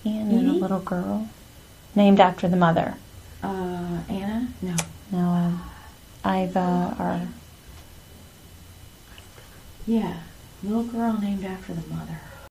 And then a little girl named after the mother. Anna? No. No, Iva or... Yeah, little girl named after the mother.